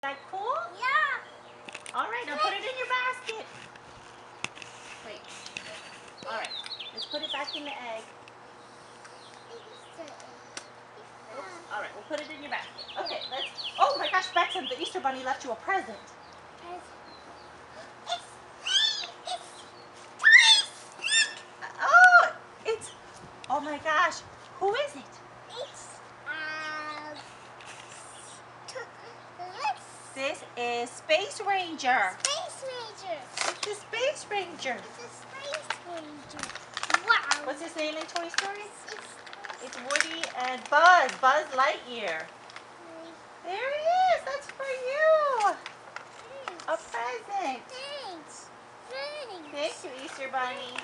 that cool? Yeah. All right, now put it in your basket. Wait. All right, let's put it back in the egg. Oops. All right, we'll put it in your basket. Okay, let's. Oh my gosh, Baxton, the Easter Bunny left you a present. Oh, it's. Oh my gosh, who is it? This is Space Ranger. Space Ranger. It's the Space Ranger. It's a Space Ranger. Wow. What's his name in Toy Story? It's Woody and Buzz. Buzz Lightyear. There he is. That's for you. Thanks. A present. Thanks. Thank you, Easter Bunny.